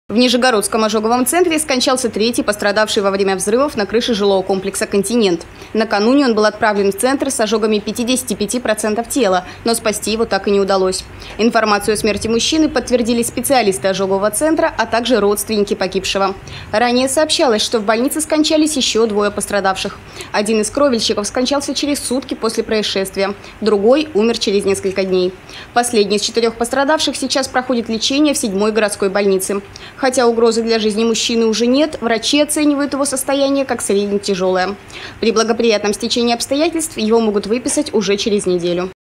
В Нижегородском ожоговом центре скончался третий пострадавший во время взрывов на крыше жилого комплекса «Континент». Накануне он был отправлен в центр с ожогами 55% тела, но спасти его так и не удалось. Информацию о смерти мужчины подтвердили специалисты ожогового центра, а также родственники погибшего. Ранее сообщалось, что в больнице скончались еще двое пострадавших. Один из кровельщиков скончался через сутки после происшествия, другой умер через несколько дней. Последний из 4 пострадавших сейчас проходит лечение в 7-й городской больнице. Хотя угрозы для жизни мужчины уже нет, врачи оценивают его состояние как средне-тяжелое. При благоприятном стечении обстоятельств его могут выписать уже через неделю.